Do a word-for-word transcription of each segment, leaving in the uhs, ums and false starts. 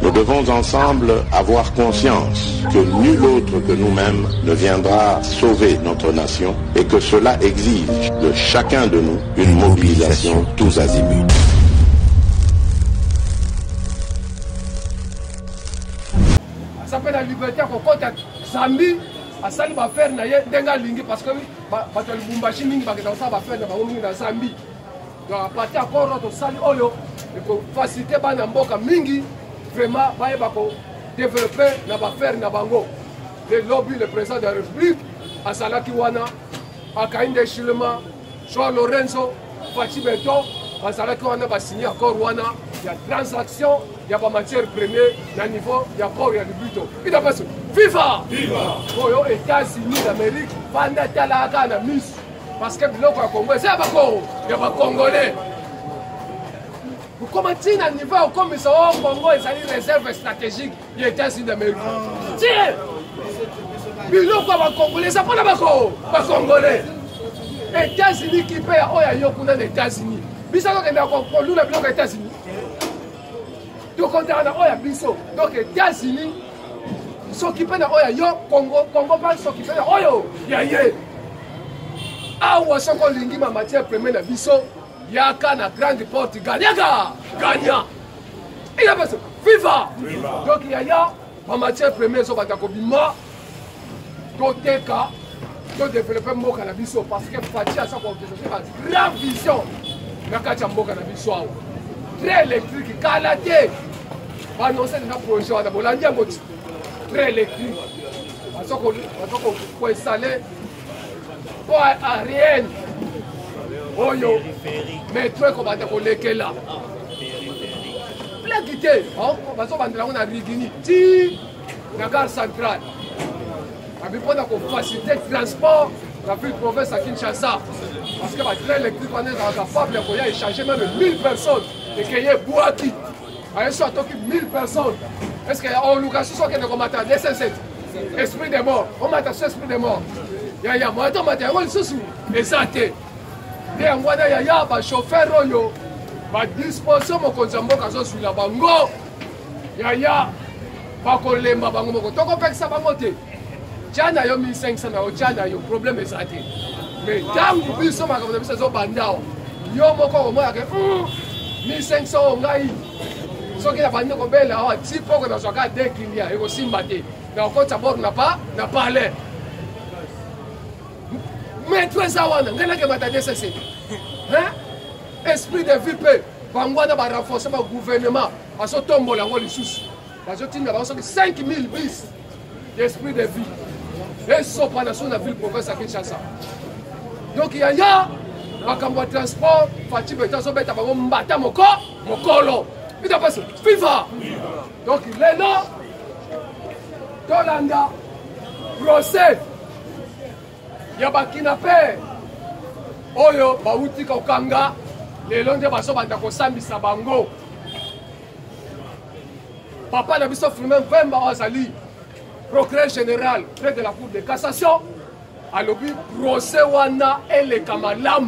Nous devons ensemble avoir conscience que nul autre que nous-mêmes ne viendra sauver notre nation et que cela exige de chacun de nous une mobilisation tous azimuts. Ça fait la liberté qu'on compte Zambi, à Sali va faire naïe denga lingi parce que parce que le Bumbashi mingi va dans ça va faire dans mingi dans Zambi. Donc à partir encore notre Sali oyo et pour faciliter bana mboka mingi vraiment va bako développer na va faire na bango. Le lobby le président de la République à Salaki wana à Kainde Chilema, Jean Lorenzo, Fachi Beto, à Salaki wana va signer encore wana. Il y a transaction, il y a pas matière première, il y a niveau, il y a corps, il y a le buto. Il y a pas ça. Viva! Viva! Aux États-Unis d'Amérique, pendant que la Ghana Miss, parce que le Congo, c'est pas Congo, il y a pas Congolais. Vous commencez à niveau comme ça au Congo, et ça une réserve stratégique des États-Unis d'Amérique. Tiens! Le Congolais, ça pas pas Congo, pas Congolais. États-Unis qui paye à Yokuna des États-Unis. Mais ça va comprendre nous le bloc des États-Unis. Donc on a biso. Donc les États-Unis s'occupent de Oya yo Congo, Congo pas s'occuper de Oyo. Ya ye. Ah ou ça qu'on lingi ma matière première na biso. Ya ka na grande porte Gagnaga. Gagna. Il a pas ça. Viva. Donc ya ya ma matière première so batako bima. To teka to développer mboka na biso parce que Fati a ça pour une grande vision. Na kacha mboka na biso. Très électrique, calaté. Annoncer des projets à la Bolandi, très électrique. Parce qu'on peut installer pour aérienne. Oh yo, mais très comme on est là. Plein quitté. Parce qu'on a Rigini, ti, la gare centrale. Pour faciliter le transport, la ville province à Kinshasa. Parce que la très électrique, on est capable d'échanger même mille personnes. Et qu'il y ait Bouaki. Il y a mille personnes. Est-ce qu'il y a un location qui est comme un D C sept? Esprit de mort. On m'a attaché esprit de mort. Il y a un moyen de matin. On sous. Exacté. Il y a un chauffeur. Il y a disposition mon conjambo quand je suis là. Bango. Il y a un kolemba bango moko. Donc on peut que ça va monter. Tchana yo mille cinq cents. Tchana yo problème exacté. Mais dans le bus, on m'a dit que c'est un bandao. Yo moko au moins mille cinq cents ngai soki na bandi kobela awa ti poko na zwaka deux kilia ekosimba te na okota bord na pa na palais maître eza wana ngai nakemata D C C esprit de vie mpe bango wana barenforce ba gouvernement bazotombola yango lisusu bazotinda bango soki cinq mille bis d'esprit de vie esopa na so na ville province ya Kinshasa donc yaya makambo ya transport Fati Beto azobeta bango mbata moko mokolo ita pasi viva donc lelo tolanda procès ya bakinape oyo bauti kokanga lelo nde bazobanda kosambisa bango papa na biso Firmin Mpemba azali procureur général près de la cour de cassation alobi procès wana eleka malamu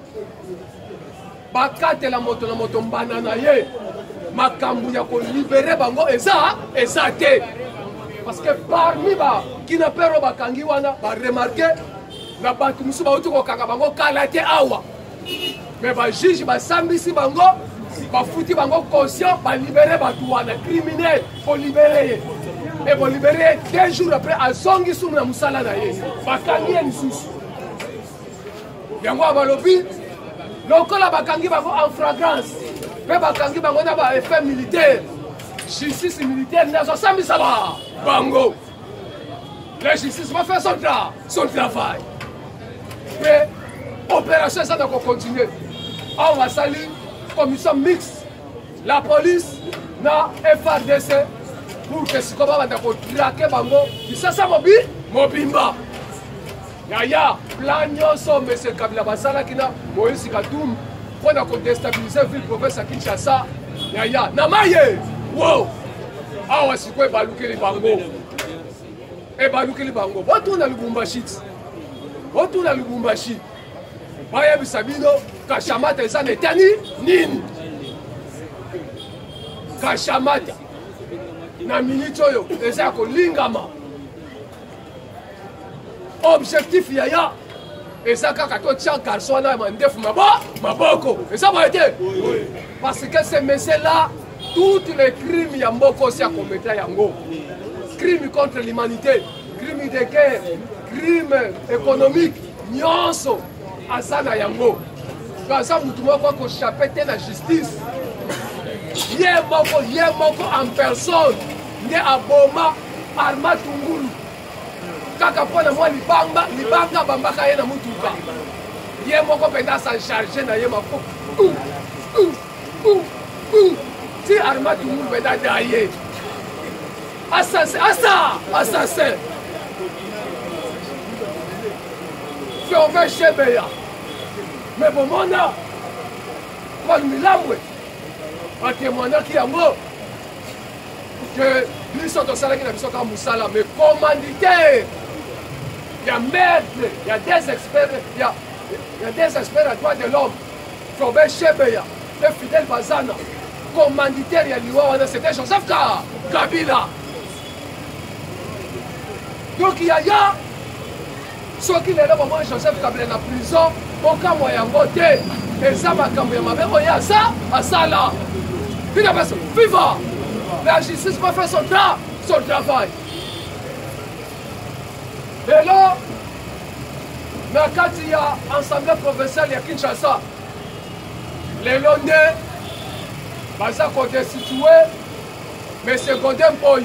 bakatela moto na moto mbana na ye makambu ya kolibere bango eza eza te parce que parmi ba kinapero bakangi wana ba remarquer na bato musu bauti kokanga bango kala te awa mais ba juge basambisi bango bafuti bango conscient ba libérer bato wana criminel pour libérer et pour libérer deux jours après azongi sumu na musala na ye bakangi ye lisusu yango abalobi lokola bakangi bango en fragrance pe bakangi bango na ba effet militaire justice militaire nazosambisa ba bango la justice va faire son, tra son travail et opération ça doit continuer on va saluer commission mixte la police na F A R D C pour que ce combat va traquer bango kisasa mobi mobimba yaya plan nyonso monsieur Kabila basala kina Moïse Katumbi pour na déstabiliser ville province à Kinshasa yaya na maye wow awa sikwe balukeli bango e balukeli bango botu na Lubumbashi botu na Lubumbashi baya bisabino kashamata eza netani nini kashamata na minute oyo eza ya kolingama. Objectif yaya eza kaka totia garçon wana mandefu maboko eza boye te, parce que ce monsieur là tous les crimes ya mboka osi akometa yango, crime contre l'humanité, crime de guerre, crime économique, nyonso aza na yango. Aza mutu moko akochape te na justice, ye moko ye moko en personne nde aboma Arma Tungulu kaka mpona mwa libanga libanga bambaka ye na mutuka, ye moko mpenza sa charge na ye mako ti Arma Tungulu mpenza da ye assassin asa assassin Fiove Shebeya me bomona Paul Milambwe atémoignaki yango que biso tosalaki na biso kaka mosala, mais commanditaire ya maître ya des experts ya des experts ya droit de l'homme Fiove Shebeya te Fidel Bazana, commanditaire ya liwa wana c'était Joseph Kabila. Donc yaya soki lelo bomoi Joseph Kabila na prison okamwa yango te, eza makambo ya mabe oyo asa asala. Viva! La justice va faire son, tra son travail. Et là, quand il y a Assemblée provinciale ya Kinshasa, les Londais, baza ko destitué, mais c'est Godin Boy.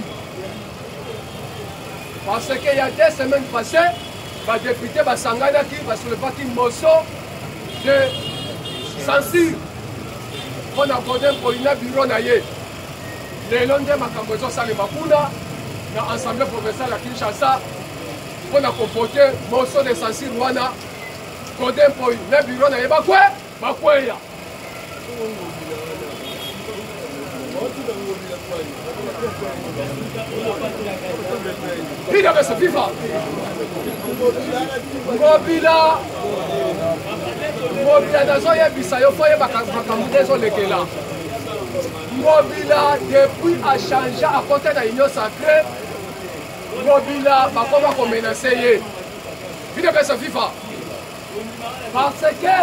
Parce qu'il y a deux semaines passées, les députés Basangana qui va sur le parti Mosso de censure. On a Godin Boy na bureau na ye. Les Londais makambo ezosalema kuna na Assemblée provinciale ya Kinshasa mpona komporte moso de censure wana Godin Boy na bureau na ye bakwe bakweya. Pida beso viva Ngobila Ngobila nazoyebisa yo fo yebaka makambo te ezolekela. Ngobila depuis a changé à côté de l'Union sacrée, Ngobila bakoma ko menacer ye. Pida beso viva parce que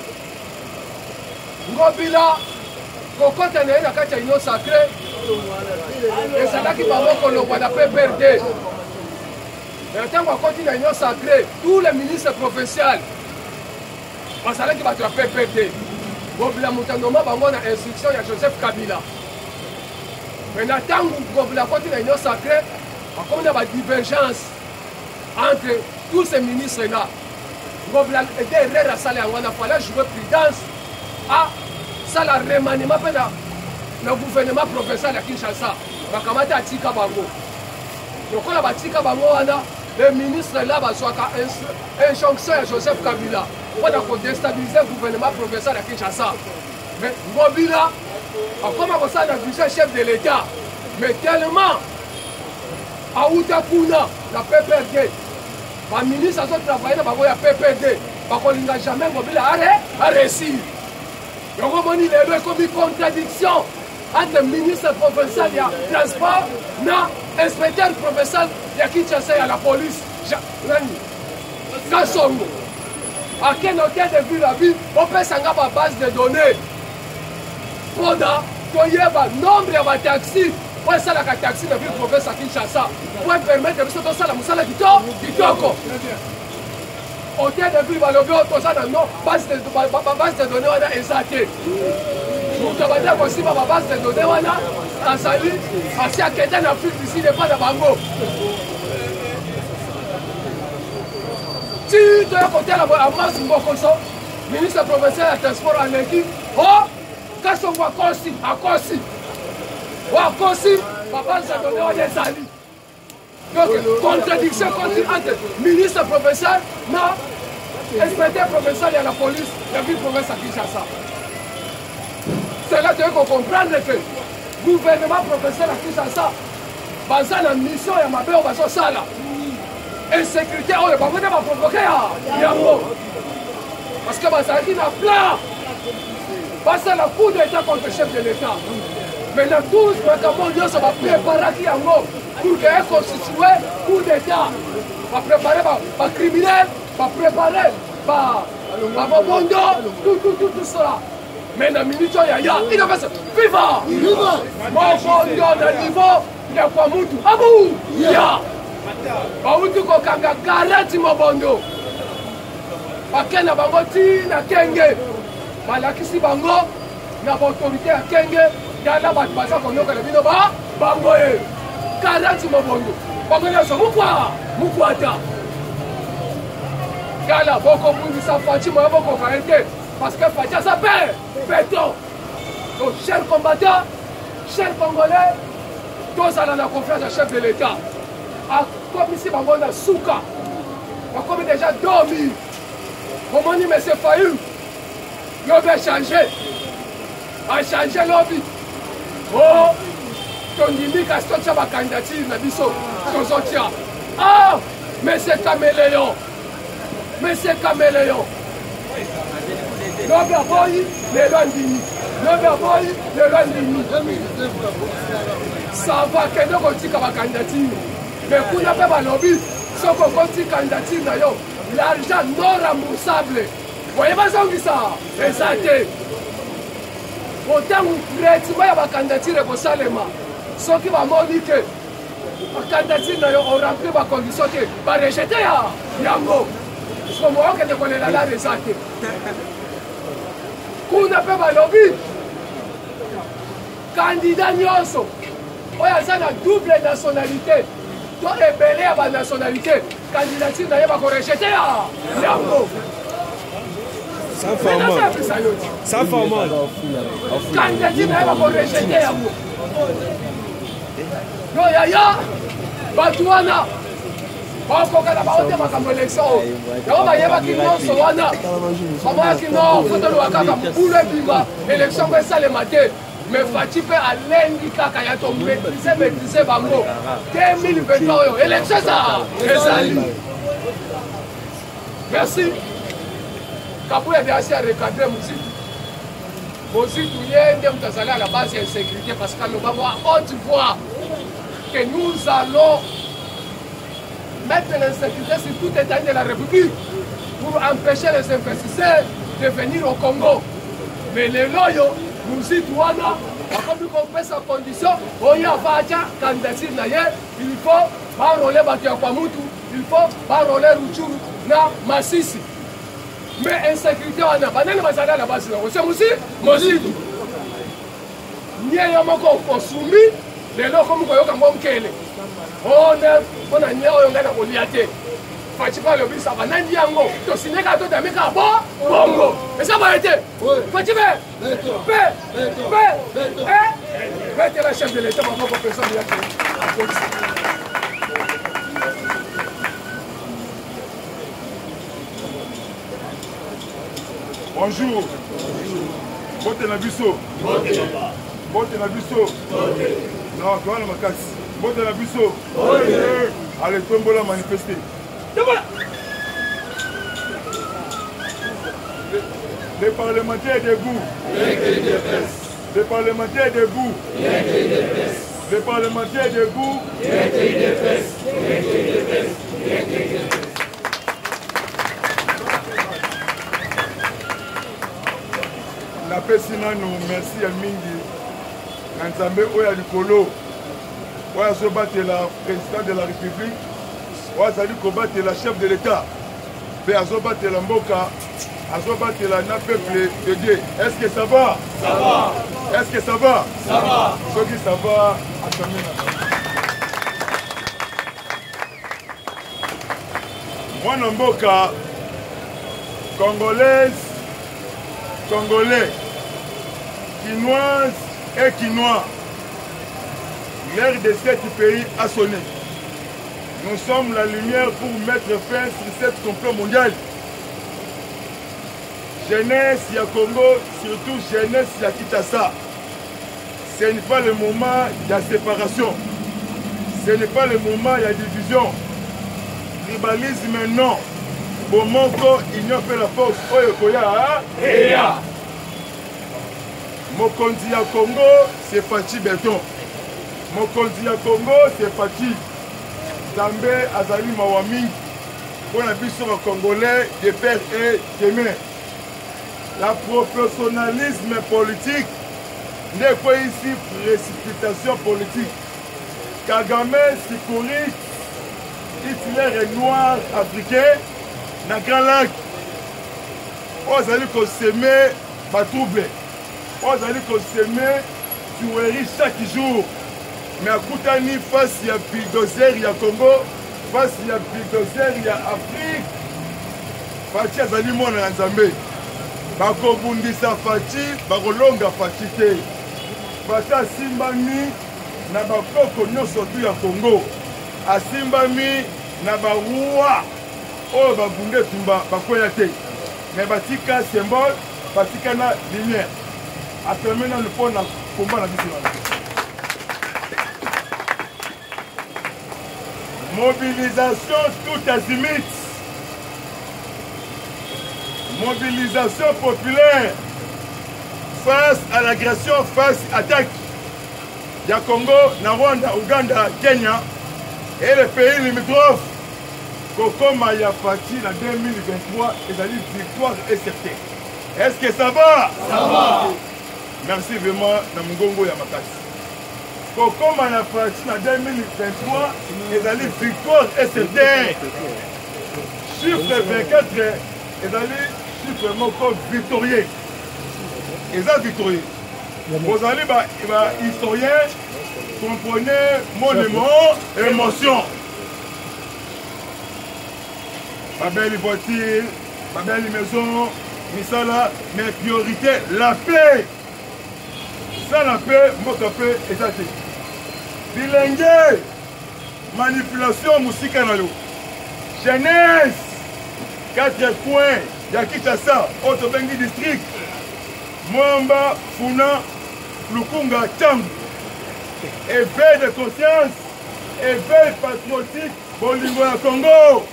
Ngobila kokote na ye na kati ya Union sacrée ezalaki bango kolongwa na P P R D. Mais ntango akoti na Union sacrée, tous les ministres provinciaux bazalaki bato ya P P R D. Ngobila mutanoma bango na instruction ya Joseph Kabila. Mais na ntango Ngobila akoti na Union sacrée, bakomi na badivergence entre tous ces ministres là. Ngobila ede erreur asala yango wana, fallait jouer prudence à ça la remaniement pe na na gouvernement provincial ya Kinshasa bakamata atika bango lokola batika bango wana le ministre là bazwaka injonction ya Joseph Kabila mpona kodestabiliser gouvernement provincial ya Kinshasa. Mais Ngobila akoma kosala na vice chef de l'État, mais tellement auta kuna na P P R D baministre azotravaille na bango ya P P R D bakolinga jamais Ngobila are aréussir. Donc on dit les comme une contradiction entre le ministre provincial de transport et l'inspecteur provincial de Kinshasa et la police. Kassongo. À quel hôtel de vue la vie, on peut s'engager à base de données. On a un nombre de taxis. Pour ça, la taxi de ville provinciale à Kinshasa. Pour permettre de faire ça, la moussala qui toko. Hôtel de ville, balobi otoza na non base de base de données wana ezate. Mutu abanda kosima ba base de données wana azali asi akende na Afrique d'ici n'est pas na bango. Si toya kotela bo Amas Mbokoso, ministre provincial ya transport aleki, oh Kassongo akosi akosi. Wa akosi ba base de données wana ezali. Donc, contradiction continue entre ministre provincial et inspecteur provincial et la police de la ville provinciale à Kinshasa. C'est là que vous comprenez que le gouvernement provincial à Kinshasa a la mission de ma belle sala. Insécurité, on ne va pas provoquer. Parce que ça a été un plan. Parce que la coup d'État contre le chef de l'État. Maintenant, tous les gens sont préparés pour constituer coup d'État. Pour préparer les criminels, pour préparer les bondo, tout, tout, tout, tout cela. Mais dans la minute, il y a il a fait ça. Viva! Mon bondo, le niveau, il y a quoi moutou? Abou! Il y a! Bautu kokanga garanti mobondo. Bakena bango ti na kenge. Balakisi bango na autorité ya kenge. Yala batu baza konyoka na bino ba bango e. Garanti mobondo. Bango nyonso mukwa mukwata. Yala boko bundisa Fachi moya boko karete. Parce que Fachi a sa paix. Béton. Donc chers combattants, chers Congolais, tous à la confiance du chef de l'État. Comme ici, on a souka. On a déjà dormi. On a dit, mais c'est failli. On va changer. On va changer l'objet. Oh, ton limite, à ce que tu as ma candidature, ma biso, ton soutien. Ah, mais c'est caméléon. Mais c'est caméléon. L'objet boy, les lois d'ini. L'objet boy, les lois d'ini. Ça va, qu'est-ce que tu as ma candidature? Mais pour ne pas lobby, ce qu'on continue candidature, l'argent non remboursable. Vous voyez pas ça? C'est ça. Autant que traitement de la candidature pour Salema, ce qui va dire que la candidature on remplit les conditions que va rejeter Yango. Parce que moi, je connais la loi des actes. Pour ne pas lobby, candidat Nyonso, il y a une double nationalité. Toi, ébélé à la nationalité, candidature n'a pas rejeté à Yango. Ça fait mal. Ça fait mal. Candidature n'a pas rejeté à Yango. Non, il y a Batouana. Bakoka na baote makambo élection. Yango bayebaki nyonso wana. Bamoyaki non, fotolo akaka mbula ebima élection ngo esalema te. Mais Fachi peut aller kaka ya to maîtriser maîtriser bango deux mille vingt-trois oyo élection ça ezali. Merci. Kabuya de asi a recadrer Mozitu. Mozitu ye nde mutu azali à la base ya insécurité parce que nous avons à haute voix que nous allons mettre l'insécurité sur tout État de la République pour empêcher les investisseurs de venir au Congo. Mais les loyaux Mozitu wana comme on fait sa condition, on y a vaja candidature naye, il faut paroler bato ya kwa mutu, il faut paroler Ruchuru na Masisi. Mais insécurité wana banani bazala la base c'est aussi Mozitu. Nye ya moko kosumi, lelo comme ko yoka ngomkele. On est on a nye oyo ngana kolia te. Fachi pa le bisa banani yango, to sineka to dameka bo bongo. Et ça va être. Fachi be. Be. Be. Eh. Mettez la chef de l'État pour que personne n'y ait. Bonjour. Bote na biso. Bote. Bote na biso. Bote. Non, toi la makasi. Bote na biso. Bote. Allez, tombola manifester. Tombola. Les parlementaires debout. Les parlementaires debout. Les parlementaires debout. La paix nous merci à Mingi. Nzambe oya likolo. Oya so battre la président de la République. Oya sali ko battre la chef de l'État. Pe azo battre la mboka. Azo battre la na peuple de Dieu. Est-ce que ça va? Ça va. Est-ce que ça va? Ça va. Ce qui ça va, attendez. Moi mboka congolaise, congolais, quinoise et quinois. L'ère de ce pays a sonné. Nous sommes la lumière pour mettre fin sur cette complot mondiale. Jeunesse ya Congo, surtout jeunesse ya Kinshasa. Ce n'est pas le moment de la séparation. Ce n'est pas le moment de la division. Tribalisme non. Bomoko, il n'y a pas la force. Oyo koya. Eya. Mokonzi ya Congo, c'est Fachi Béton. Mokonzi ya Congo, c'est Fachi. Zambé Azali Mawami. Pour la biso congolais de père et de mère. La professionnalisme politique n'est pas ici précipitation politique. Kagame Sikuri, Hitler est noir africain, na Grand Lac. Vous allez consommer ma trouble. Vous allez consommer tuerie chaque jour. Mais à Koutani, face à bulldozer, il y a Congo, face à bulldozer, il y a Afrique. Fachi azali mwana Nzambe. Bakobundisa Fachi, bakolonga Fachi te. Fachi asimbami na bakoko nyonso tu ya Congo. Asimbami na barua oyo babunde tumba bakoya te. Mais batika symbole, batika na lumière. Atemena le pont na combat na biso. Mobilisation tout azimut. Mobilisation populaire face à l'agression, face à l'attaque. Il y a Congo, Rwanda, Ouganda, Kenya et les pays limitrophes. Kokoma Yafati en deux mille vingt-trois, et la victoire est certaine. Est-ce que ça va? Ça va. Merci vraiment, Namungongo Yamakasi. Kokoma Yafati en deux mille vingt-trois, et la victoire est certaine. Chiffre vingt-quatre, et la chiffre moko victorieux. Et ça victorieux. Vous allez, historien, comprenez monument, émotion. Ma belle voiture, ma belle maison, misala, mais priorité, la paix. Ça, la paix, mon paix, et ça, c'est. Bilingue, manipulation, musique, canalo. Jeunesse, quatre coins, Yakitasa, Otobengi district, Mwamba, Funa, Lukunga, Tchang. Éveil de conscience, éveil patriotique, Bolingo à Congo.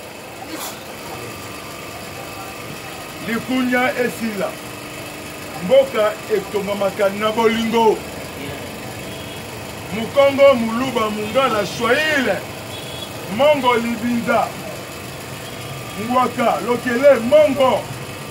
Likunya esila mboka etomamaka na bolingo Mukongo muluba mungala Swahili Mongo libinza Mwaka lokele Mongo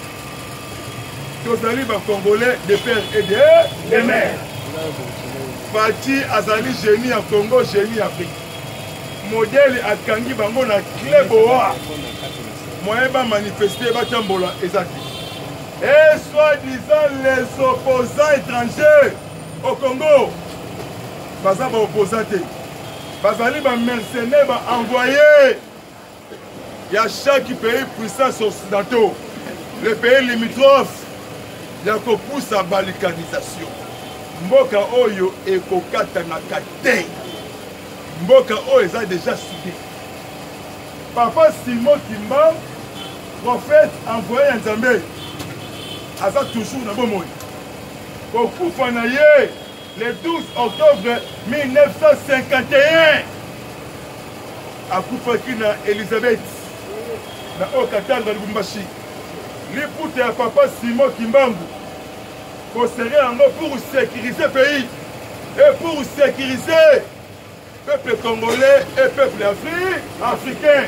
tozali ba Congolais de père et de de mère. Fachi azali génie à Congo, génie Afrique. Modèle akangi bango na Kleboa. Moyen va manifester, va tambola, exact. Et soi-disant les opposants étrangers au Congo, baza ba opposants, bazali ba mercenaires ba envoyés. Il y a chaque pays puissance occidentaux, les pays limitrophes, il y a qu'on pousse à balkanisation. Mboka oyo et kokata na kate. Mboka oyo est déjà subi. Papa Simon Kimba, prophète envoyé en Zambé, a ça toujours dans le bon monde. Au coup Fanaye, le douze octobre mille neuf cent cinquante et un, à Koufakina Elisabeth, dans le Qatar de Lubumbashi, l'épouse de Papa Simon Kimbangu, pour sécuriser le pays et pour sécuriser le peuple congolais et le peuple africain.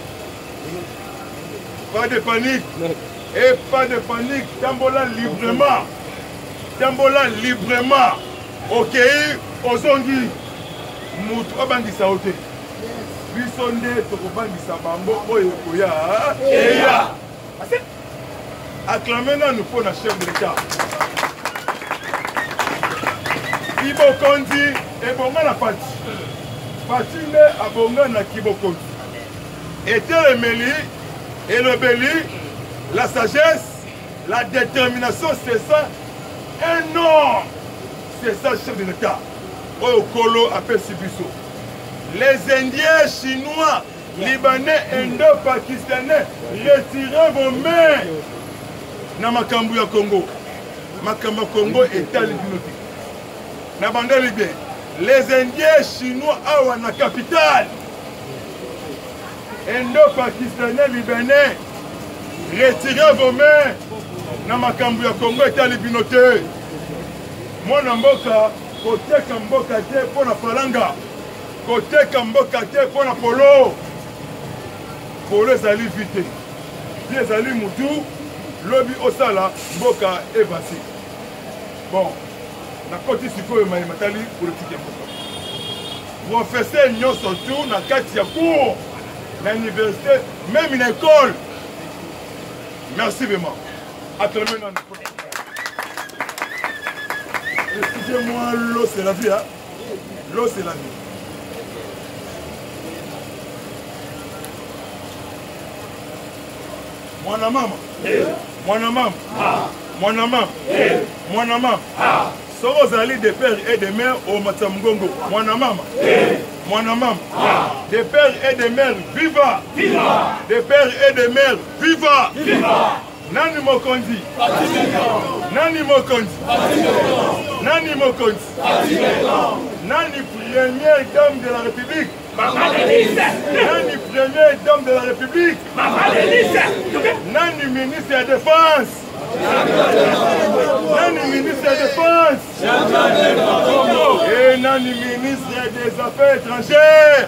Pas de panique. Et pas de panique. Tambola librement. Tambola librement. Ok, Ozongi. Moutou abangisa ote. Bisonde tokobangisa bambo oyo koya. Eya. Acclamez nous pour la chef de l'État. Kibo Kondi et Bonga na Fati. Fati ne a Bonga na Kibo Kondi. Était le Méli et le Béli, la sagesse, la détermination, c'est ça. Un nom. C'est ça, chef de l'État. Oyo Kolo appelle Sibiso. Les Indiens, Chinois, Libanais, Indo-Pakistanais, retirez vos mains. Na makambu ya Congo. Makambu Congo est à l'unité. Na banda libé. Les Indiens chinois awa na capitale. Indo-Pakistanais, Libanais, retirez vos mains. Na makambu ya Congo est à l'unité. mwana mboka koteka mboka te mpo na palanga koteka mboka te mpo na polo polo ezali vite ti ezali mutu lobi osala mboka ebasi bon nakoti sikoyo mayema tali politike ya mboka professeur nyonso tu na kati ya cour na université même na école merci vraiment attendez non excusez-moi l'eau c'est la vie hein l'eau c'est la vie mwana mama mwana mama mwana mama mwana mama soko ozali de père et de mère au Matsamgongo mwana mama mwana mama de père et de mère viva de père et de mère viva nani mokonzi nani mokonzi nani mokonzi nani première dame de la République nani première dame de la République nani ministre de la Défense nani ministre de la Défense et nani ministre des Affaires étrangères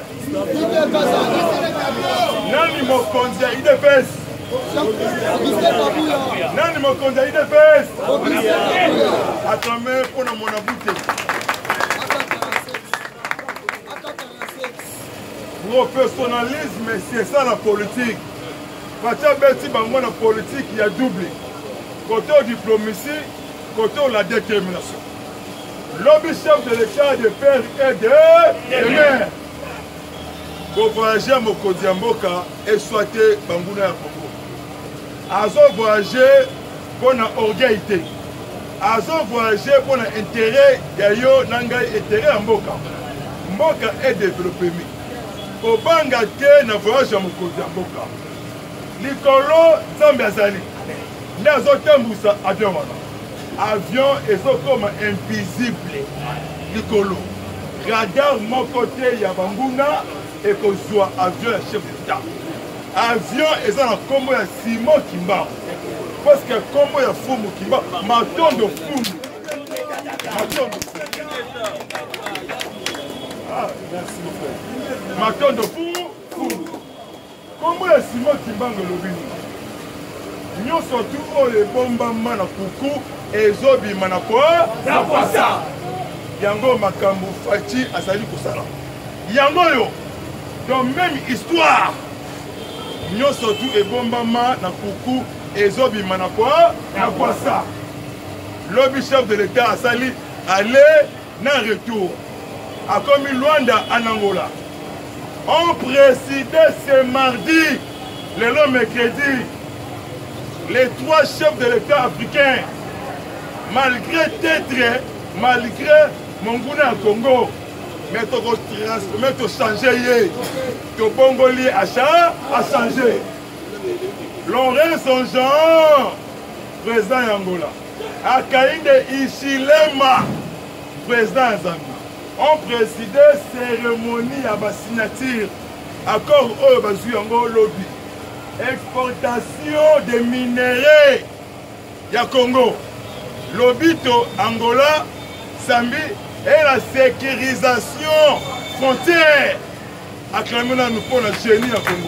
nani mokonzi I D P S nani mokonzi I D P S atame mpona mona bute professionnalisme c'est ça la politique batia beti bango na politique ya double côté diplomatie côté la détermination lobby chef de l'état de père et de mère pour voyager à mokonzi ya mboka exploiter banguna ya Congo azo voyager pour na orgueil te azo voyager pour na intérêt ya yo nanga intérêt ya mboka mboka est développé kobanga te na voyage ya mokonzi ya mboka likolo nzambe azali nde azotambusa avion wana avion ezokoma invisible likolo radar moko te ya banguna ekozwa avion ya chef d'état avion eza na nkombo ya Simon Kimba parce que nkombo ya fumu Kimba matondo fumu matondo ah merci mon frère matondo fumu fumu nkombo ya Simon Kimba ngelobini nyonso tu oyo ebombama na kuku ezobima na poasa yango makambo Faci azali kosala yango oyo dans même histoire nyonso tu ebombama na kuku ezobima na poasa lobby chef de l'état asali aller na retour akomi Luanda en Angola on présidait ce mardi le mercredi les trois chefs de l'état africain malgré Tétré malgré Monguna à Congo mais tu changer tu bongoli à changer Laurent Jean président Angola Akainde Ichilema président Zambie on présidé cérémonie à ma signature accord au bazu yango lobby exportation de minerais ya Congo lobito Angola Zambie et la sécurisation frontière acclamé nous pour la génie à Congo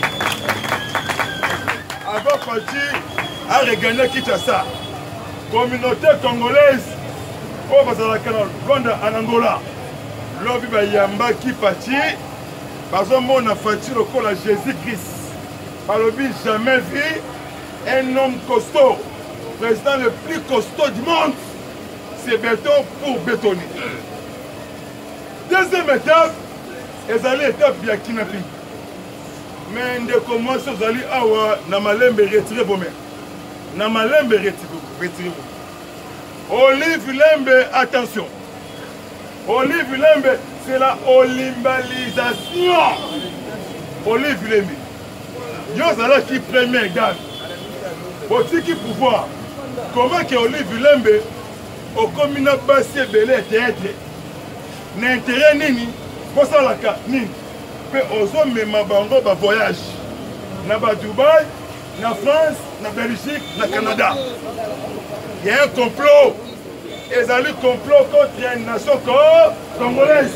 avant Faci a regagné Kinshasa communauté congolaise au bazalaka na Rwanda en Angola lobby bayamba ki Faci bazomona Faci lokola Jésus-Christ balobi jamais vu un homme costaud président le plus costaud du monde c'est béton pour bétonner deuxième étape ezali étape ya kidnapping mais ndeko mwasi ozali awa na malembe retire vos mains na malembe retire vos Olive Lembe attention Olive Lembe c'est la olimbalisation Olive Lembe yo zala qui premier gagne otiki pouvoir comment que Olive Lembe au communal basi ebele théâtre na intérêt nini kosalaka nini pe ozomema bango ba voyage na ba Dubaï na France na Belgique na Canada il y a un complot ezali complot contre une nation congolaise.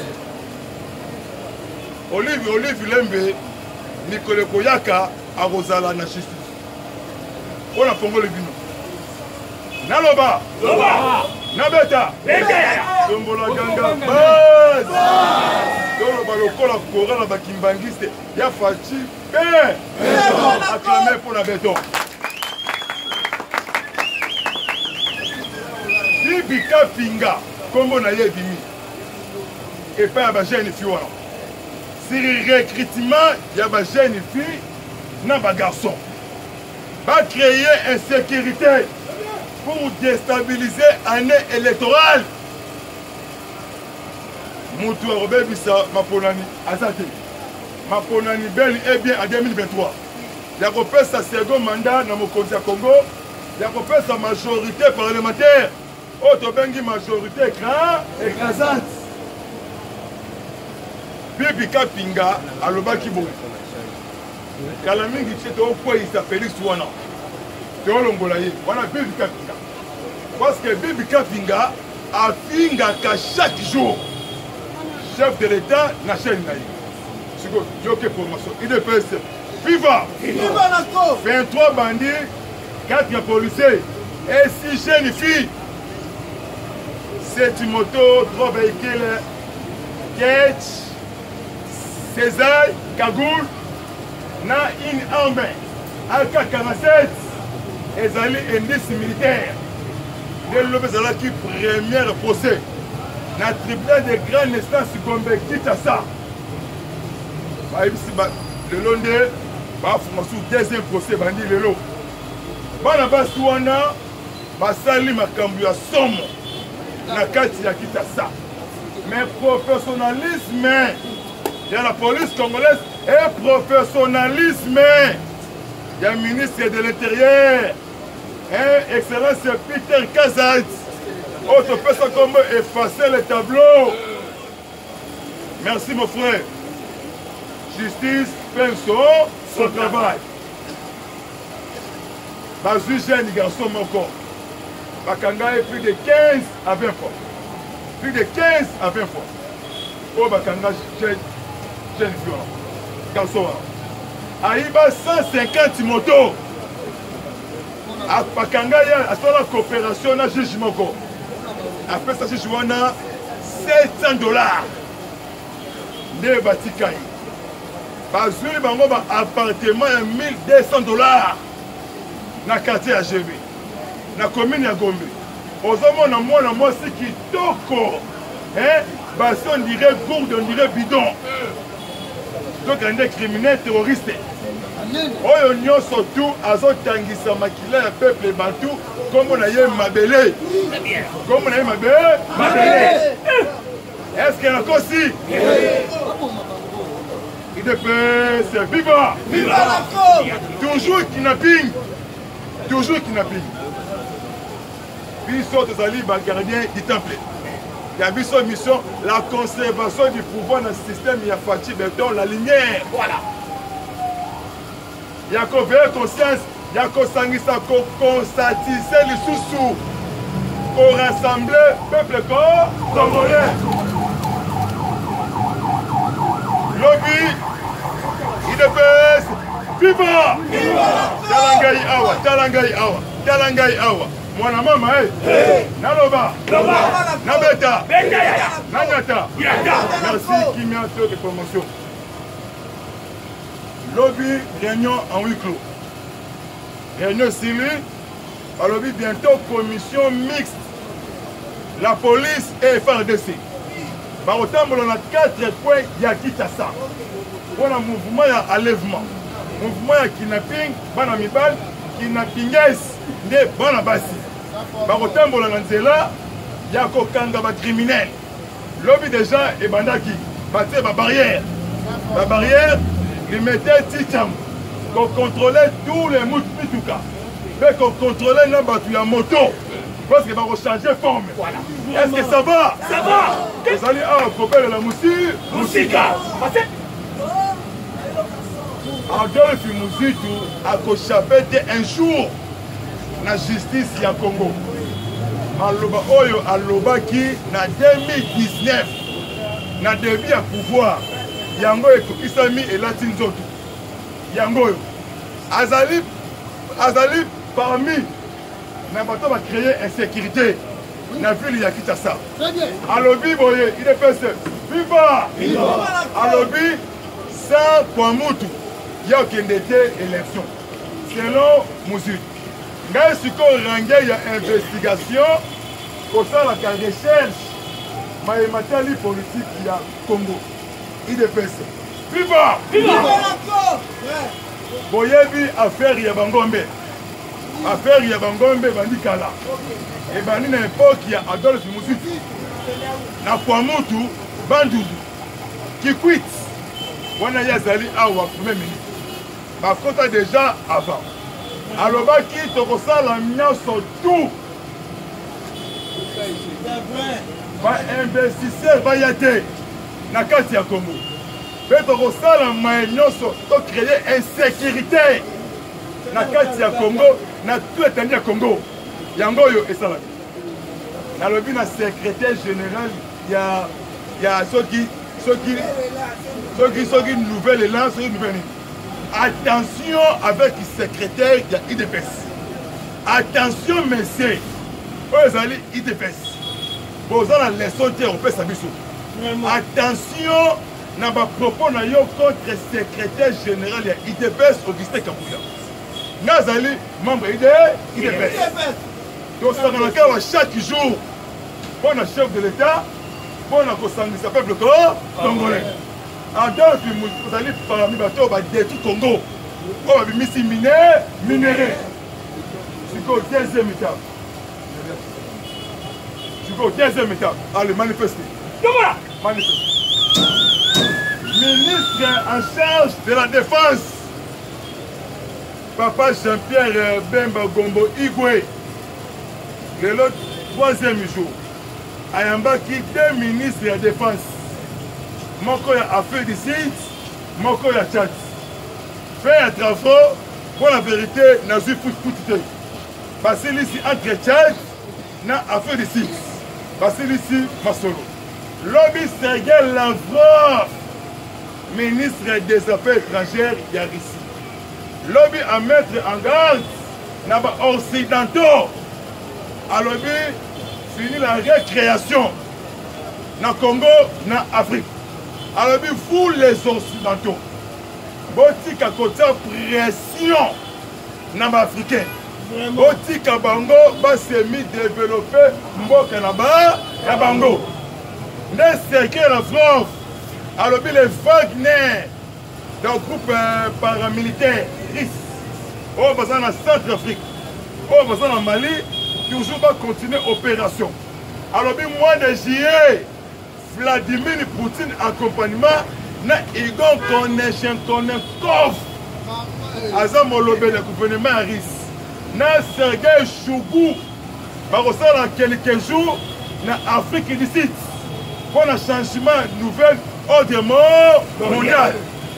Olive Olive Lembe mikolo koyaka akozala na justice. On a pongo le bino. Naloba. Loba. Nabeta. Beta. Tombola ganga. Baz. Toloba lokola kora na bakimbangiste. Ya fachi. Ben. Acclamé pour la béton. Bibika Pinga. Kombo na ye bimi. Et pas ba jeune fille wana. C'est le recrutement. Il y a ba jeune fille. Na ba garçon. Va créer insécurité pour déstabiliser l'année électorale. Moutou Robert Bissa, Maponani, Azate. Maponani bel et bien en deux mille vingt-trois. Il y a repéré sa second mandat dans mon Congo. Il y a repéré sa majorité parlementaire. Autre bengi majorité écran, écrasante. Bibi Kapinga, à l'Obakibo. Kalamingi tchete au point il s'appelle Souana. Théolongolaye, voilà Bibi Kapinga. Parce que Bibi Kapinga a finga qu'à chaque jour, chef de l'État n'a chaîne naïe. C'est quoi? Joké promotion. Il est P S. Viva! vingt-trois bandits, quatre policiers et six jeunes filles. sept motos, trois véhicules, Ketch, César, Kagoul. Na une arme A K quarante-sept ezali indice militaire de l'obézala qui première procès na tribunal de grande instance Gombe Kitasa baibisi ba le londe ba fuma sous deuxième procès bandi lelo bana basi wana basali makambo ya somo na kati ya Kitasa mais professionnalisme de la police congolaise et professionnalisme. Il y a le ministre de l'Intérieur, hein, Excellence Peter Kazat. Autre personne comme effacer le tableau. Merci mon frère. Justice fait son, son travail. Bazu jeune garçon mon corps. Bakanga est plus de quinze à vingt fois. Plus de quinze à vingt fois. Oh Bakanga jeune. Jeune violent. Garçon. Aïba cent cinquante motos. A Pakanga ya a la coopération na juge moko. Après ça juge wana sept cents dollars. Ne batikai. Bazuli bango ba appartement ya mille deux cents dollars. Na quartier ya G B. Na commune ya Gombe. Ozomo na mwana mwasi kitoko. Hein? Basi on dirait gourde, on dirait bidon. Donc un des criminels terroristes. Oyo nyonso tout azotangisa makila ya peuple bantu comme on a eu mabele. Comme on a eu mabele. Mabele. Est-ce qu'il y a encore si? Il peut c'est viva. Viva la Congo. Toujours kidnapping. Toujours kidnapping. Puis sortent aux alliés gardien du temple. Il y a une mission, la conservation du pouvoir dans le système, il y a Fatih Béton, la lumière. Voilà. Il y a qu'on veille conscience, il y a qu'on s'anguisse, qu'on consatisse les sous-sous, qu'on rassemble le peuple congolais. Lobby, il est best, viva! Talangai awa, talangai awa, talangai awa. Mwana mama eh naloba nabeta nanyata merci Kimia Tour de promotion. Lobby réunion en huis clos. Réunion civile à lobby bientôt commission mixte. La police et F R D C. Bah autant on a quatre points ya Kitasa. On a mouvement ya enlèvement. Mouvement ya kidnapping, bana mibal, kidnappinges de bana basi. Barotambola na nzela ya kokanga ba criminel. Lobby déjà et bandaki batte ba barrière. La barrière ils mettaient titam qu'on contrôlait tous les moutouka. Mais qu'on contrôlait na batu ya moto parce que va changer forme. Voilà. Est-ce que ça va? Ça va. Vous allez à copain de la moussi Moussika. Adolphe Mouzitu a cochapé un jour la justice ya Congo. maloba oyo alobaki na deux mille dix-neuf na début ya pouvoir yango ekokisami elati nzoto yango oyo azali azali parmi na bato bacréer insécurité na ville ya Kinshasa alobi boye I D P S viva alobi sans kwa mutu ya okende te élection selon mesure ngai sikoyo range ya investigation kosalaka recherche mayematali politique ya Congo I D P S viva boyebi affaire ya bangombe affaire ya bangombe bandi kala ebandi na époque ya Adolphe Musiti na kwa mutu bandundu kikwit wana yazali awa premier ministre bakota déjà avant alobaki tokosala nyonso tout bainvestisseur baya te na kati ya Congo mpe tokosala maye nyonso tocréer insécurité na kati ya Congo na tout étendue ya Congo yango oyo esalaki nalobi na secrétaire général ya ya soki soki soki soki nouvelle élan soki nouvelle nini attention avec le secrétaire de I D P S attention monsieur oyo ezali I D P S boza na leçon te opesa biso attention na bapropos na yo contre secrétaire général ya I D P S Augustin Kabuya nazali membre I D P S tosanganaka wa chaque jour mpo na chef de l'état mpo na kosangisa peuple congolais Adolphe ozali parmi bato oyo badétruit Congo oyo babimisi mine minere sikoyo deuxième étape sikoyo deuxième étape ale manifeste manifeste ministre en charge de la défense papa Jean-Pierre Bemba Gombo Igwe le troisième jour ayambaki deux ministres de la défense moko ya affaire du site moko ya Tchad fait un travaux pour la vérité na zui futi te basilisi entre Tchad na affaire du site basilisi masolo lobi Sergei Lavrov ministre des affaires étrangères ya Russie lobi à mettre en garde na ba occidentaux alobi fini la récréation na Congo na Afrique alobi vous les occidentaux botika kotia pression na ba africain botika bango basemi développer mboka na ba ya bango nde Sergei Lavrov alobi les Wagner d'un groupe euh, paramilitaire russe oyo baza na Centrafrique oyo baza na Mali toujours va continuer opération alobi mois de juillet Vladimir Poutine accompagnement na Igor Konashenkov aza molobe le gouvernement russe na Sergei Shoigu bakosala quelques jours na Afrique du Sud pour un changement nouvel ordre mondial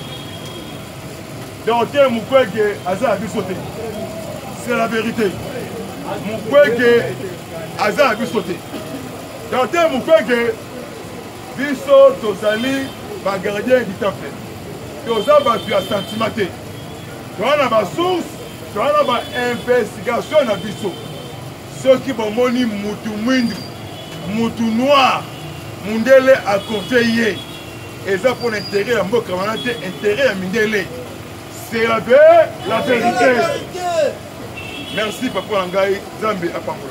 Docteur Mukwege aza abisote c'est la vérité Mukwege aza abisote Docteur Mukwege biso tozali ba gardien du temple toza batu ya sentiment te toana ba source toana ba investigation na biso soki bomoni mutu mwindu mutu noir mundele akonte ye eza pour l'intérêt ya mboka wana te intérêt ya mindele c'est la la vérité merci papa ngai Zambe apambola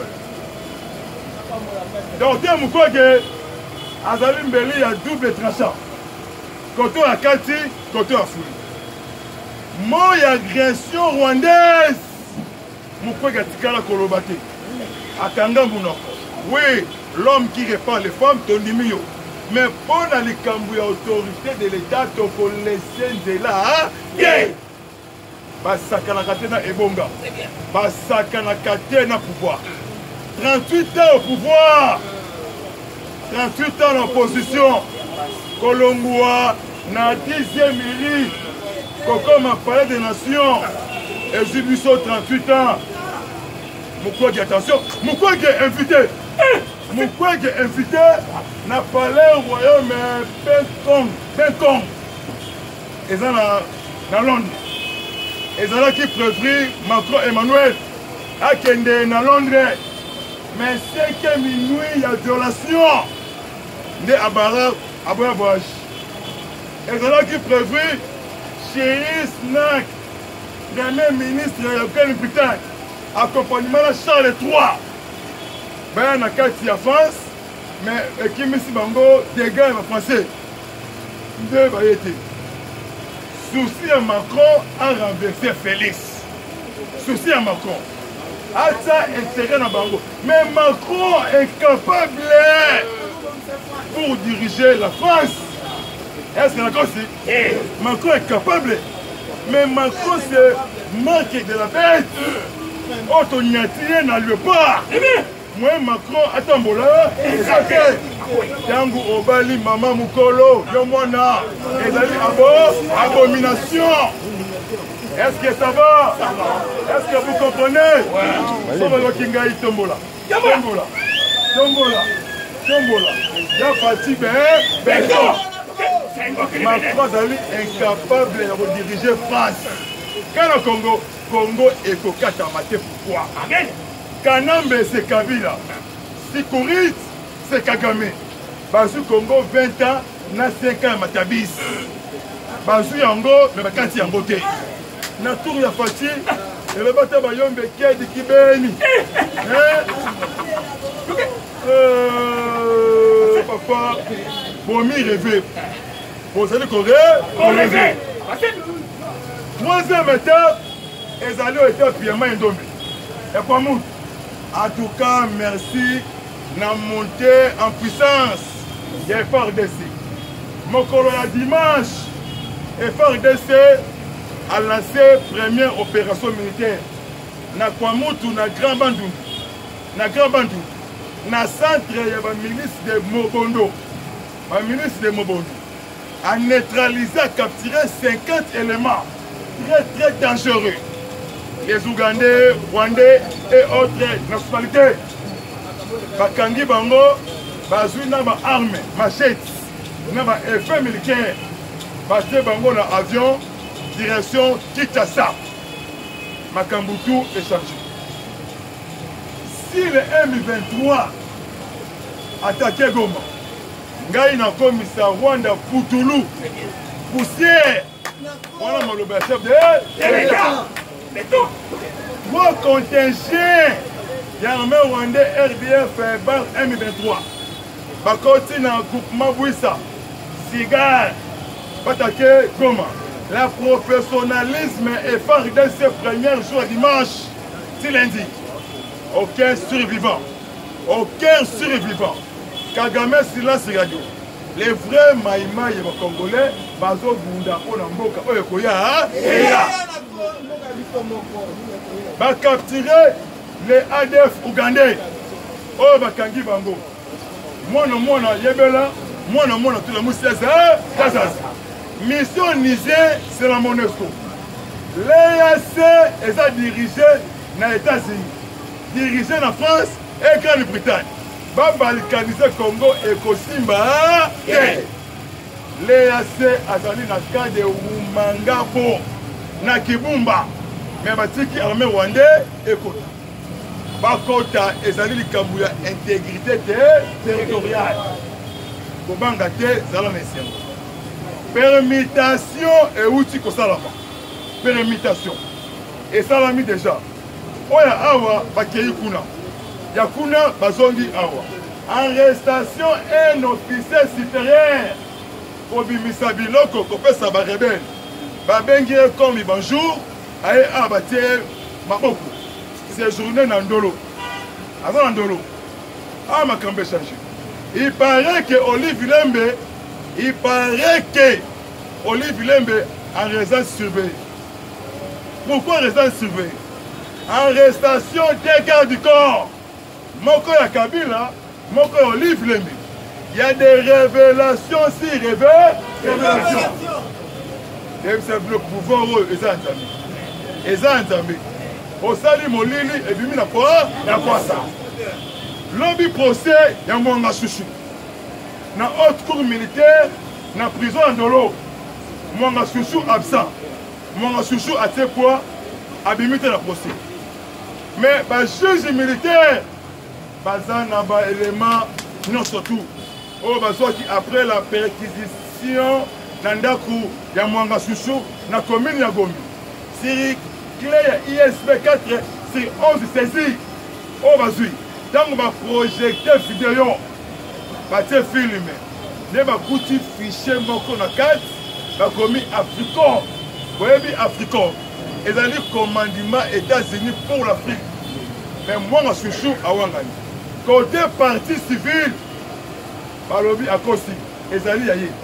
Docteur Mukwege azali mbeli ya double tranchant côté ya kati côté ya fuli mo ya agression rwandaise Mukwege atikala koloba te akanga munoko oui l'homme qui répand les femmes tondimi yo mais pour na likambo ya autorité de l'état tokolese nzela ye basakanaka te na ebonga basakanaka te na pouvoir trente-huit ans au pouvoir trente-huit ans en opposition kolongwa na dixième iri kokoma palais des nations ezwi biso trente-huit ans Mukwege attention Mukwege invité Mukwege invité na palais royaume Bangkok, Bangkok. Ils sont dans Londres. Ils ont qui prévu Macron Emmanuel à Kende dans Londres. Mais cinq minuit, il y a violation de Abara à voyage. Ils ont qui prévu Chéri Snack, le même ministre de la Grande-Bretagne, accompagnement de Charles trois. Ben, na kati ya France, mais qui me si bango dégâts français. Deux variétés. Souci à Macron a renversé Félix. Souci à Macron. A ça intérêt dans bango. Mais Macron est capable pour diriger la France. Est-ce que d'accord si Macron est capable. Mais Macron c'est manque de la bête. Autoniatien n'a lieu pas. Moi, Macron, attends, voilà, Tango Obali, Maman Mukolo, Yomona, et abo, abomination. Est-ce que ça va? Est-ce que vous comprenez? Tombola, Tombola, Tombola, Tombola, Tombola, Y'a fatigué, ben, Macron est incapable de diriger France. Quand le Congo, Congo est coquette à mater, pourquoi? Kanambe c'est Kabila, Sikorit c'est Kagame. Basu Congo vingt ans, na cinq ans Matabis. Basu Yango, mais Bakati Yango te. Na tour ya Fati, et le bata Bayombe Kedi Kibeni. Euh, papa, Bomi rêvé. Vous allez courir, on rêve. Troisième étape, les alliés étaient purement indomés. Et quoi, nous? En tout cas, merci na montée en puissance de F R D C. Mon colonel dimanche, F R D C a lancé première opération militaire. Na Kwamutu, na Grand Bandou, na Grand Bandou, na centre de ministre de Mobondo, le ministre de Mobondo, a neutralisé, a capturé cinquante éléments très très dangereux. Les Ougandais, Rwandais et autres nationalités. Bakangi Bango, Bazui Naba armes, machettes, Naba effet militaire. Baté Bango dans avion, direction Kinshasa. Makambutu échangé. Si le M vingt-trois attaquait Goma, Ngaï n'a commis ça Rwanda Poutoulou, poussière, voilà mon chef de l'État. Trois contingents l'armée rwandais R D F bar M vingt-trois. Bakoti na groupement Bouissa, Cigare, Batake Goma. Le professionnalisme est fort de ce premier jour dimanche, c'est lundi. Aucun survivant. Aucun survivant. Kagame silence radio. Les vrais maïmaï et congolais, Bazo Bunda, Onamboka, Oyekoya, et là. Va capturer les A D F ougandais. Oh, Bakangi Bango. Moi, non, moi, non, Yebela. Moi, non, moi, non, tout le monde, c'est ça. Mission Niger, c'est la MONUSCO. L'E A C est dirigé dans les États-Unis, dirigé en France et Grande-Bretagne. Va balkaniser Congo et Kosimba. L'E A C a sali dans le cas de Rumangabo, na Kibumba. Mais batiki armée rwandais et Kota. Bakota ezali likambo ya intégrité territoriale. Kobanga te zala mesengo. Permutation et outil kosalama. Permutation. Et salami déjà. Oya awa bakei kuna. Ya kuna bazongi awa. Arrestation un officier supérieur. Kobimisa biloko kopesa ba rebelle. Babengi comme bonjour. Aye abatie maboko. C'est journée Nandolo. Avant Nandolo. Ah makambe changé. Il paraît que Olive Lembe, il paraît que Olive Lembe en résidence surveillée. Pourquoi résidence surveillée? Arrestation des gardes du corps. Moko ya Kabila, Moko ya Olive Lembe. Il y a des révélations si révélations. C'est le pouvoir eux, et ça entamé. Et ça entamé. Au sali molili et bimi na quoi? Na quoi ça? Lobby procès, il y a Mwanga Chouchou. Dans la haute cour militaire, dans la prison Ndolo, Mwanga Chouchou absent. Mwanga Chouchou a tes poids, a limité la procès. Mais le juge militaire, il y a un élément, non surtout, après la perquisition, Nandaku, il y a Mwanga Chouchou, dans la commune de Gombi. Si clé I S P quatre, c'est onze saisies. Oh, vas-y. Tant qu'on va projeter vidéo, va te filmer. Ne va coûter fichier mon quatre, va commis africain. Vous voyez bien africain. Et ça dit commandement États-Unis pour l'Afrique. Mais moi, je suis chou à Wangani. Côté parti civil, par le à Kosi. Et ça dit aïe.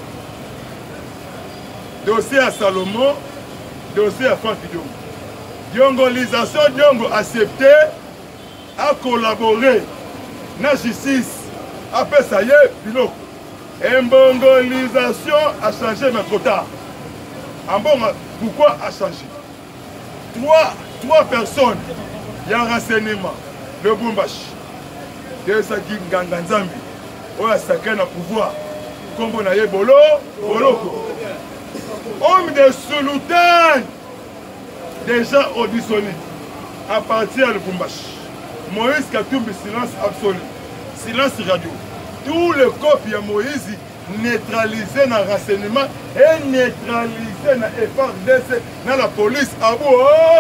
Dossier à Salomon, dossier à Franck Diom. Yongolisation, Yongo accepté à collaborer dans la justice. Après ça y est, Pino. Imbongolisation a changé, mais trop tard. En bon, pourquoi a changé? Trois, trois personnes, il y a un renseignement. Le Bumbashi, Desaki Ganganzambi, où il y a chacun à pouvoir. Comme on a eu Bolo, Boloko. Homme de Souloutan, déjà auditionné à partir de Bumbashi. Moïse Katumbi, silence absolu. Silence radio. Tous les copies de Moïse neutralisés dans le renseignement et neutralisés dans l'effort d'essai dans la police. Ah bon?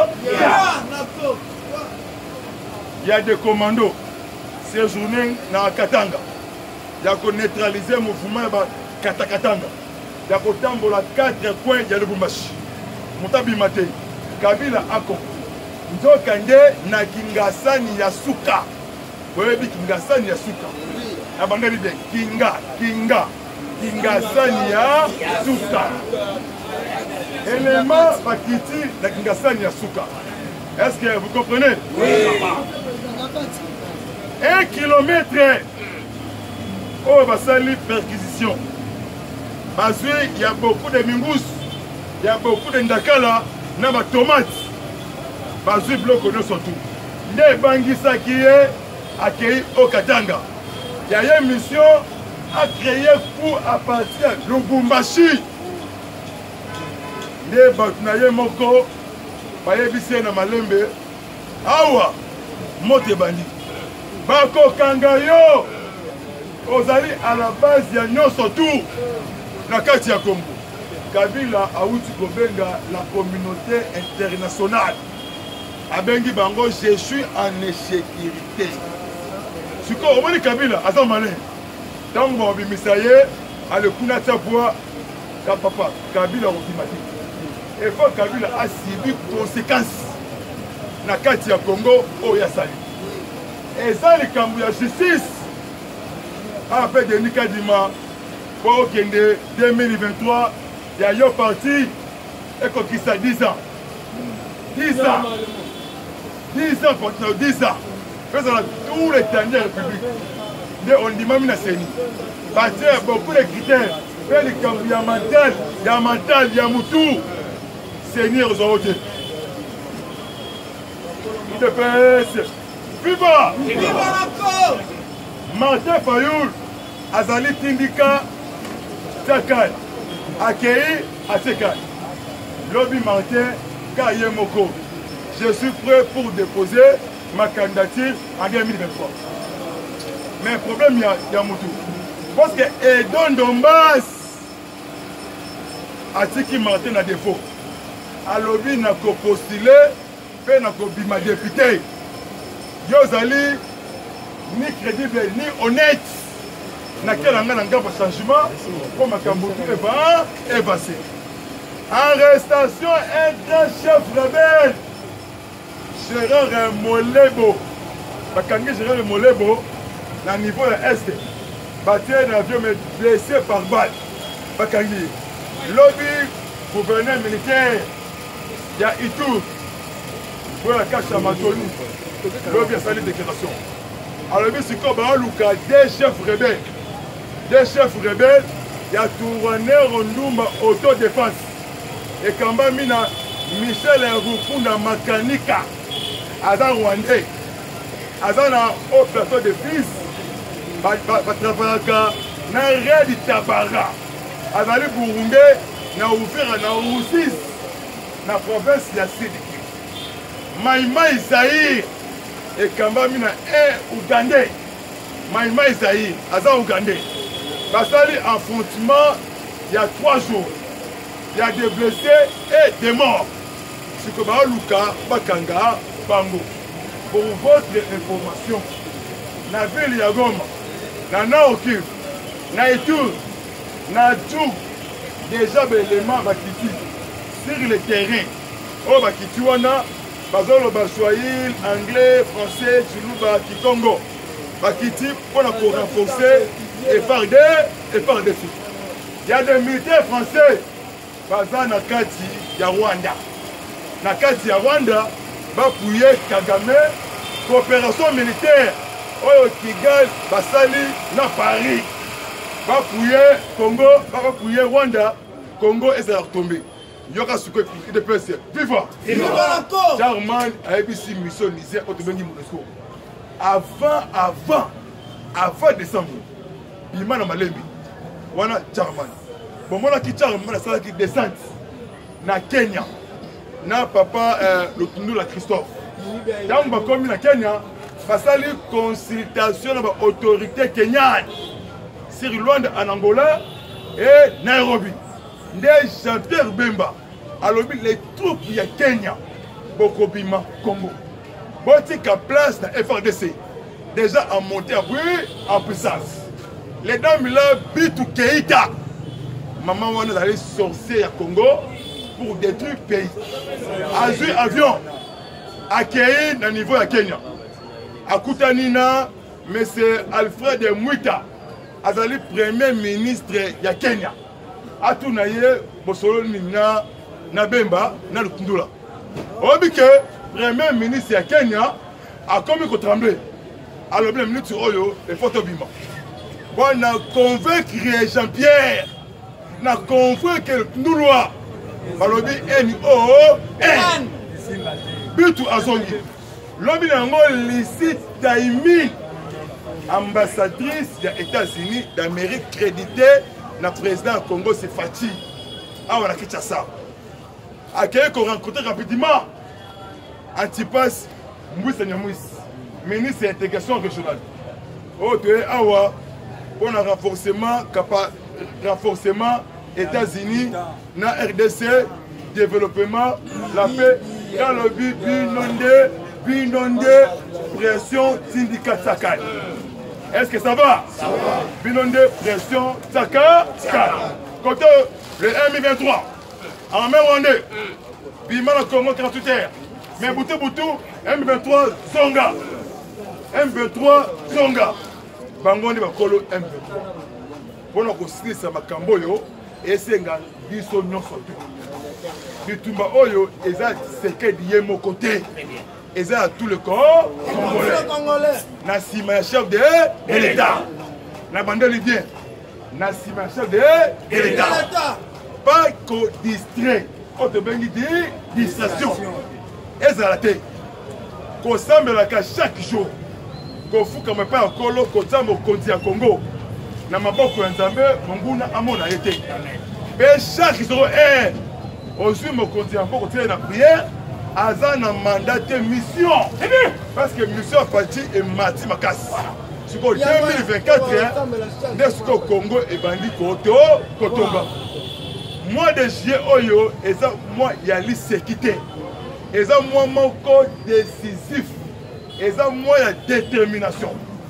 Il y a des commandos séjournés dans Katanga. Il y a qu'on neutraliser le mouvement de Katakatanga. Il y a qu'on tambola quatre coins de Lubumbashi. Moutabi Mate, Kabila Ako. Nzokande na Kingasani Yasuka. Vous voyez Kingasani Yasuka. Abandali bien. Kinga, Kinga. Kingasani Yasuka. Élément Bakiti na Kingasani Yasuka. Est-ce que vous comprenez? Oui. Un kilomètre. Oh, va salir perquisition. Parce qu'il y a beaucoup de mingous. Il y a beaucoup de ndakala. Il y a des tomates. Parce que bloc de surtout. Les Bangisa qui est accueilli au Katanga. Il y a une mission à créer pour à partir de Lubumbashi. Les Baknaye Moko, Bayebise na Malembe, Awa, Mote Bandi. Bako Kangayo, Ozali à la base, il y a non surtout la carte ya Congo. Kabila a outi Kobenga la communauté internationale. Abengi Bango, je suis en insécurité. Si vous avez Kabila, Azam Malin, tant que vous avez mis ça y est, à le coup de bois, Papa, Kabila automatique. Et faut Kabila a subi conséquences dans la carte ya Congo, au Yassali. Et ça, les Cambouya justice, après de Nikadima, pour deux mille vingt-trois, il y a eu parti, et qu'on qui ça dix ans. dix ans. dix ans, pour dix ans. Tous les temps de la République. On dit même la C N I. Parce qu'il y a beaucoup de critères. Il y a mental, il y a mental, il y a moutou. Seigneur, ils ont voté. Il te pèse. Viva! Viva la cause! Martin Fayoul, Azali Tindika, Takai, accueilli à Takai. Lobby Martin, Kayemoko. Je suis prêt pour déposer ma candidature en deux mille vingt-trois. Mais le problème, il y a Moutou. Parce que Edon Dombas a Tiki Martin a défaut. A lobby n'a qu'à postuler, fait n'a qu'à bima député. Yozali, ni crédible, ni honnête. N'a qu'à l'anga n'a pas changement, comme ma Kamboutou va évasser. Arrestation, un grand chef rebelle. Gérard Molebo. Bakangi Gérard Molebo, dans le niveau de l'Est. Battu un avion mais blessé par balle. Bakangi. Lobby, gouverneur militaire. Il y a Itou. Pour la cache à Matoni. Lobby a sali déclaration. Alors, c'est comme un des chefs rebelles. Des chefs rebelles, il y a tourné Rondumba autodéfense. Et quand Mina Michel Rukunda Makanika, Azan Rwandais, Azan a au plateau de fils, batravaillaka na redi tabara azali burunde na uvira na rusis na province ya sidiki maimai zaire ekambami na un ugandais maimai zaire aza ugandais basali affrontement il y a trois jours il y a des blessés et des morts siko baoluka bakanga bango pour votre information na ville ya Goma na Nord Kivu na Ituri na Djoug déjà l'élément bakiti sur le terrain oh bakiti wana bazoloba swahili anglais français chiluba kikongo bakiti pour renforcer effort de effort de suite il y a des militaires français baza na kati ya Rwanda na kati ya Rwanda bapuye Kagame coopération militaire oyo Kigali basali na Paris bapuye Congo bapuye Rwanda Congo ezala retomber yoka suko de pese viva viva Charman a ébisi mission Niger otobengi Monusco avant avant avant décembre bima na malembi wana Charman bomona ki Charman sala ki descente na Kenya na papa euh, le Tundula Christophe dans bakomi na Kenya basali consultation na ba autorité kenyane sur Luanda en Angola et Nairobi nde Jean-Pierre Bemba alobi les troupes ya Kenya bokobima Congo botika place na F R D C déjà en montée en puissance les dames là Bitu Keita maman wana allait sorcier à Congo pour détruire le pays azui avion accueilli na niveau ya Kenya akutanina monsieur Alfred Mwita azali premier ministre ya Kenya atuna ye bosolo nina na Bemba na Lutundula obike premier ministre ya Kenya a commis ko trembler alors bien minute oyo et photo bima bon na convaincre Jean-Pierre na convaincre Lutundula balobi N O N bitu azongi lobi nango Lisi Taimi ambassadrice des États-Unis d'Amérique créditée na président Congo c'est Fati awa na Kinshasa akeye ko rencontrer rapidement Antipas Mbwisa Nyamwisi ministre de l'intégration régionale oh tu es awa pour un renforcement capa renforcement États-Unis na R D C développement la paix dans le but binonde binonde pression syndicat Sakai. Est-ce que ça va? Ça va. Binonde pression Sakai. Côté le M vingt-trois en même Rwandais Bima le Congo trente-huit heures mais Boutou Boutou M vingt-trois Zonga M vingt-trois Zonga Bangondi bakolo M vingt-trois pour nous ça makambo yo esenga biso nyonso bitumba oyo eza seke diye mon côté eza à tout le corps congolais na sima chef de l'État na bandeli bien na sima chef de l'État pas ko distrait o te bengi di distraction eza te ko sambela ka chaque jour ko fuka me pa kolo ko tamo konti ya Congo na maboko ya Nzambe monguna amona yete pe chaque jour eh aussi mon konti ya maboko tele na prière aza na mandat de mission parce que mission parti et mati makasi siko deux mille vingt-quatre nde siko Congo ebandi koto kotomba mois de juillet oyo eza mois ya lisekité eza mois moko décisif eza mois ya détermination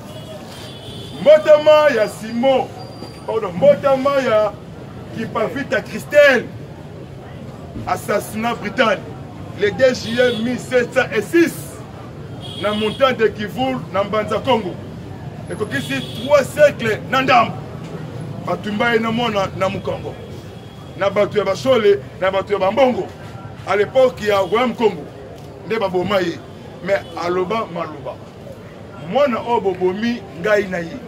motama ya Simon pardon motama ya Kipavita Christelle assassinat brutal le deux juillet mille sept cent six na montagne de Kivu na Mbanza Congo ekokisi trois siècles na ndambo batumba na mona na Mukongo na batu ya bashole na batu ya bambongo à l'époque ya Royaume Congo nde baboma ye mais aloba maloba mwana obobomi ngai na ye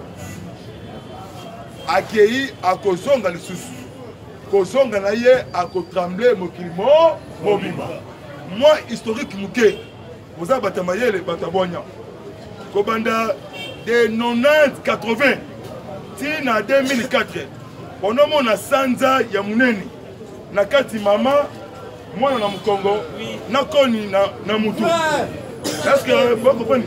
akei akozonga lisusu kozonga na ye akotremble mokili mo mobimba moi historique muke vous avez batamayele batabonya kobanda de quatre-vingt-dix quatre-vingts tina deux mille quatre pendant mon sanza ya munene na kati mama mwana na mukongo na koni na na mutu est-ce que vous comprenez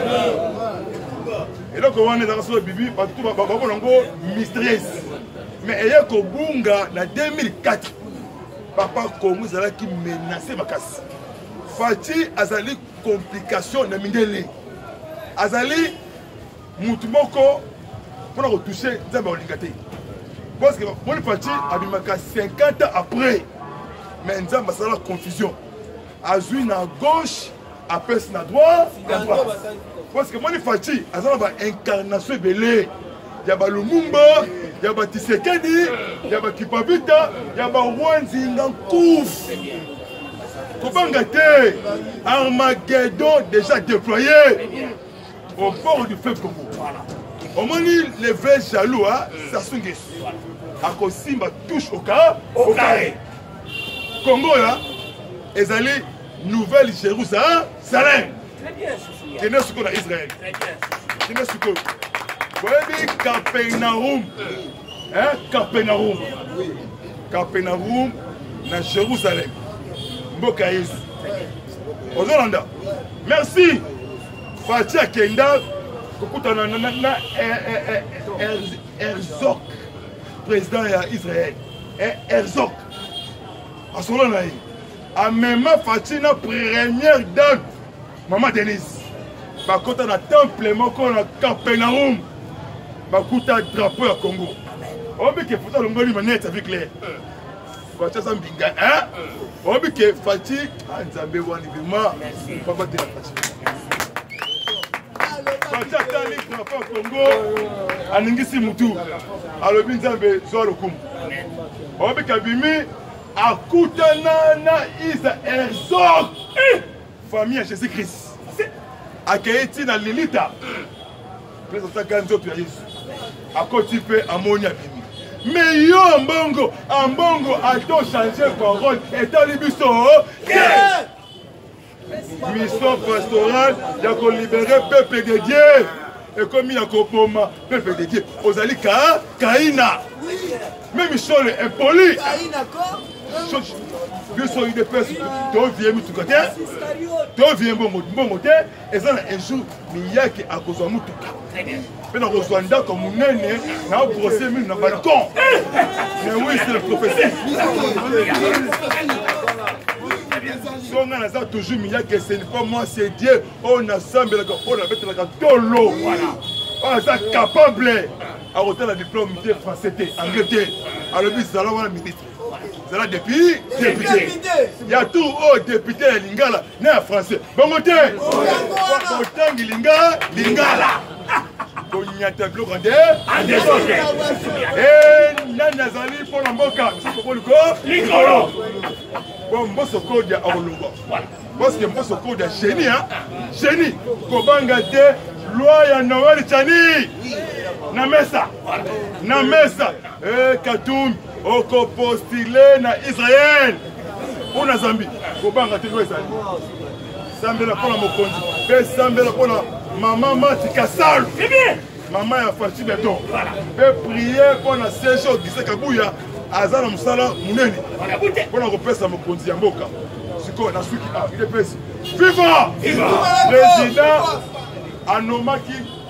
et donc on est dans ce bibi partout ba ba ngo mystérieuse mais eye ko bunga na deux mille quatre papa Kongo zala ki menacé makasi Fati azali complication na mindele azali mutu moko pour retoucher nzambe olingate parce que mon Fati abimaka cinquante ans après mais nzambe sala confusion azui na gauche après na droite na droite parce que mon Fati azala ba incarnation belé ya ba Lumumba ya ba Tshisekedi ya ba Kipabita ya ba Rwanzinga Kouf Kobangate Armageddon déjà déployé au bord du fleuve Congo. Au moment où les vrais jaloux, ça sont des à cause Simba touche au carré, au carré. Congo là, ils allaient Nouvelle Jérusalem, Salem. Très bien, c'est ce qu'on a Israël. Très bien. C'est ce qu'on a. Vous voyez, Capernaum, hein, Capernaum, Capernaum, dans Jérusalem. Mboka Yesu. Ozolanda. Merci. Fatia Kenda, kokutana na na Herzog, président d'Israël. Herzog. Asolana yi. A même Fatina première dame, Maman Denise. Bakota na temple moko na Capernaum. Bakuta drapeau ya Congo. Obi ke futa longoli manette avec clair. Fatia Zambinga, hein? Obi ke Fati Nzambe wani bima. Papa de la Fati. Fatia tali drapeau Congo. Aningisi mutu. Alobi Nzambe zo lokumu. Obi kabimi akutana na Isa Herzog. Famille Jésus Christ. Akaiti na Lilita. Président Ganzo Pia Yesu. Akoti pe amoni abimi. Mais yo mbongo, ambongo a to changer parole et dans les buissons. Mission pastorale, il y a qu'on libérer peuple de Dieu. Et comme il y a qu'on poma peuple de Dieu. Ozali ka Kaina. Même mission est impoli. Kaina quoi? Dieu soit une personne, tu viens tout côté, tu viens bon côté, et ça un jour, il y a qui a cause de tout. Mais dans le Rwanda, comme on est né, on a brossé mille dans le balcon. Mais oui, c'est le professeur. Si on a toujours mis que ce n'est pas moi, c'est Dieu. On a semblé on a fait la tolo. On est capable. À hôtel la diplôme français, anglais, à le but, c'est la ministre. C'est là depuis député. Il y a tout au député Lingala, né en français. Bon côté. Autant Lingala, Lingala. Il y a un tableau grandé. Et Nanazali pour la Moka. Pour le corps, Nicolo. Bon, moi, ce code est à Olongo. Parce que moi, ce code est génie. Génie. Kobangate, loi ya Noël Chani. Namesa. Namesa. Eh, Katoum. Oko postulé na Israël. On a Zambie. Kobanga te loi Zambie. Sambela pour la Mokondi. Pe sambela pour la maman Mati Kassal. C'est bien. Maman a fait béton. Pe prier pour la séjour Gise Kabuya. Azana Musala Muneni. Pour la repère sa Mokondi ya Mboka. Siko na suki ah, il est précis. Viva! Viva! Président Anomaki.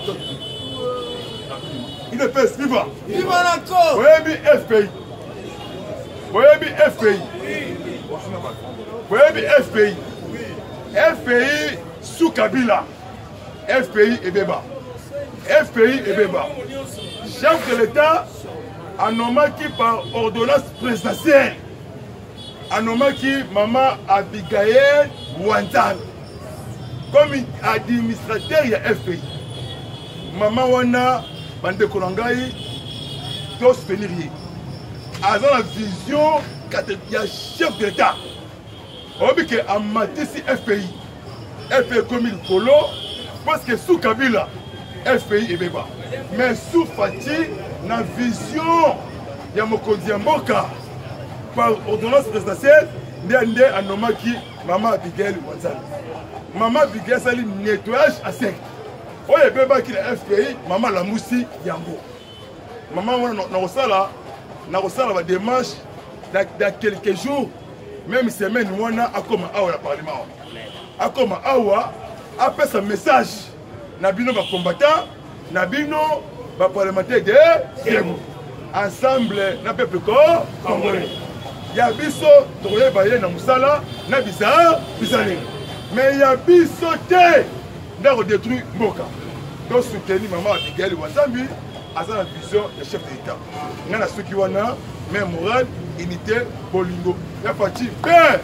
Il est précis. Viva! Viva encore! Oui, F P I. Voyez F P I. Voyez F P I. F P I sous Kabila. F P I et Beba. F P I et Beba. Chef de l'État a nommé qui par ordonnance présidentielle. A nommé qui Maman Abigail Wantan. Comme administrateur, il y a F P I. Maman Wana Bande Kolangai doit soutenir. Avant la vision, il y a chef de l'État. On dit que a matisi F P I. F P I comme il colo, parce que sous Kabila, F P I est Beba. Mais sous Fati, la vision, il y a Mokondi Mboka. Par ordonnance présidentielle, il y a un nommé qui Maman Abigail Wanzal. Maman Abigail, c'est le nettoyage à sec. oyo ebebaki na F P I mama lamusi yango mama wana nakosala nakosala badémarche dans quelques jours même semaine wana akoma awa na parlement akoma awa apesa message na bino bacombattant na bino baparlementaire de Debout ensemble na peuple congolais ya biso tokoyeba ye na mosala na bisa bizaleli mais ya biso te ndako détruit mboka to soutenir maman Abigail Wanzambi aza na vision ya chef de l'État nga na soki wana mais morale unité bolingo ya parti bien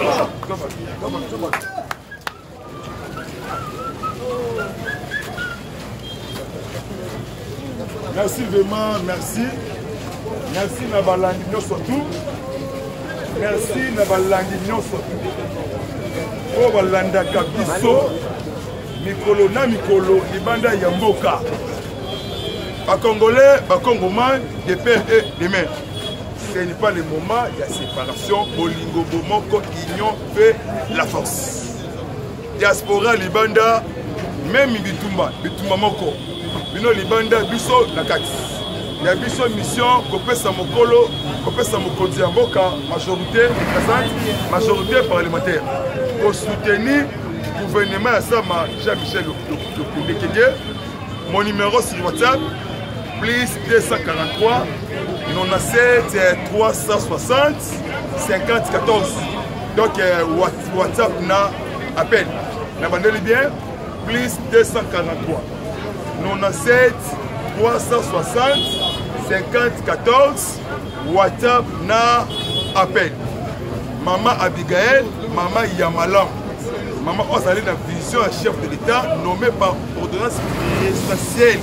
merci vraiment merci merci na balandi nyonso tu merci na balandi nyonso tu oyo balandaka biso mikolo na mikolo libanda ya mboka bakongolais bakongomans de père et de mère ce n'est pas le moment ya séparation bolingo bomoko union fait la force diaspora libanda même bitumba bitumba moko bino libanda biso na kati ya biso mission kopesa mokolo kopesa mokonzi ya mboka majorité majorité parlementaire pour soutenir gouvernement ya sama Jean-Michel Lokundekenge. Mon numéro sur WhatsApp plus deux cent quarante-trois quatre-vingt-dix-sept trois cent soixante cinquante quatorze. Donc euh, WhatsApp na appel na bandeli bien plus deux cent quarante-trois quatre-vingt-dix-sept trois cent soixante cinquante quatorze. WhatsApp na appel. Maman Abigail, maman Yamalam, maman Ozali na vision à chef de l'État nommé par ordonnance présidentielle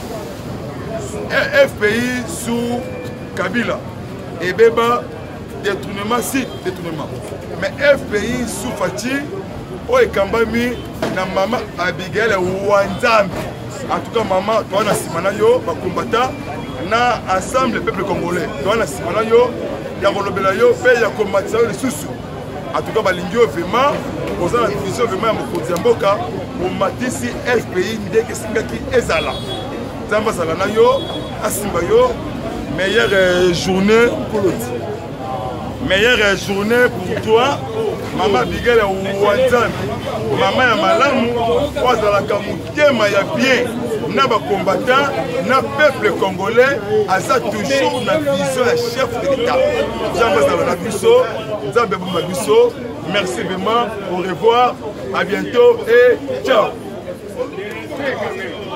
F P I sous Kabila et Beba détournement si détournement mais F P I sous Fati o ekambami na maman Abigail Wanzambi. En tout cas maman toi na simana yo ba combattant na ensemble peuple congolais toi na simana yo ya kolobela yo pe ya combattre les sous. En tout cas balingi vraiment oza na vision vraiment ya mokonzi ya mboka omatisi F P I ndenge esingaki ezala nzambe azala na yo asimba yo meilleure journée meilleure journée pour toi maman Abigail Wanzambi maman ya malamu ozalaka motema ya bien na bacombattant na peuple congolais aza toujours na vision ya chef de l'État nzambe azala na biso nzambe abomba biso. Merci vraiment, au revoir, à bientôt et ciao.